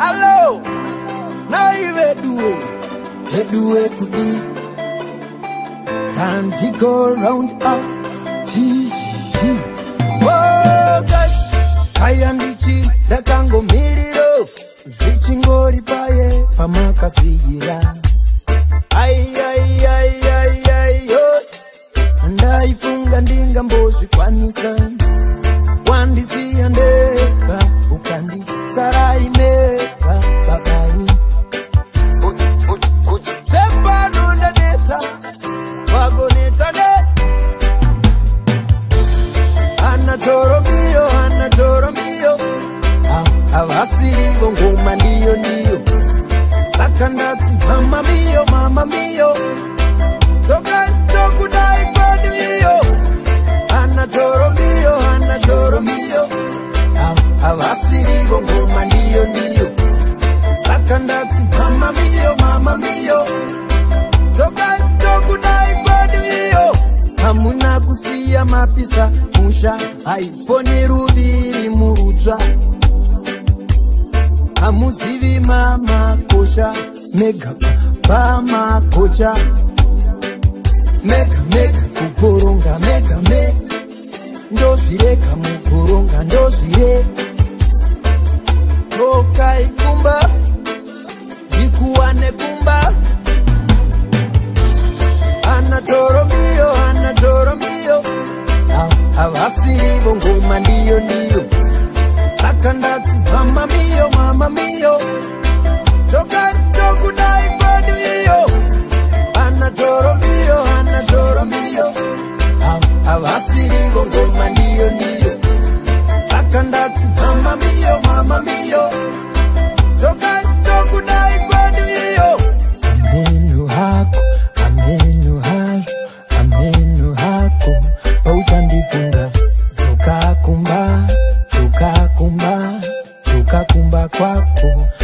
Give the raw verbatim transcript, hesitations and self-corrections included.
Hello, now you do it, do it could be time to go round up. Oh gosh, I am the chief, the Congo Miriro, Zichingori Paye, Pamaka Sigira. Ay, ay, ay, ay, ay, oh, and I fungandinga mboshi kwanisa. Wandisi andeka, ukandi sarai meka, babai. Uti, uti, uti, tempa nunda neta, wago neta ne. Anna toro mio, Anna toro mio. Avasiri gongoma ndio ndio. Sakandati, mama mio, mama mio. Toka toku dai kwadu iyo. Anna toro mio, Anna toro mio. Avasiri gongoma ndio ndio. Sakandati, mama mio, mama mio. Toka toku dai kwadu iyo. Hamuna kusia mapisa musha iPhone rubiri murutra. Hamuzivi mama kosha mega pama kocha. Mega mega kukoronga mega me. Ndoshire kamukoronga ndoshire. Toka ikumba ikuwane kumba. Anna toro mio, Anna toro mio. Avasiri bongoma ndio ndio. Sakandati, mama mio, mama mio. Toka toku dai kwadu iyo. Anna toro mio, Anna toro mio. Avasiri bongoma ndio ndio. Sakandati, mama mio, mama mio. Toka toku dai kwadu iyo. Amenu hako, amenu hako, amenu hako. Pautandifunga, tuka kumba, tuka kumba, tuka kumba kwako.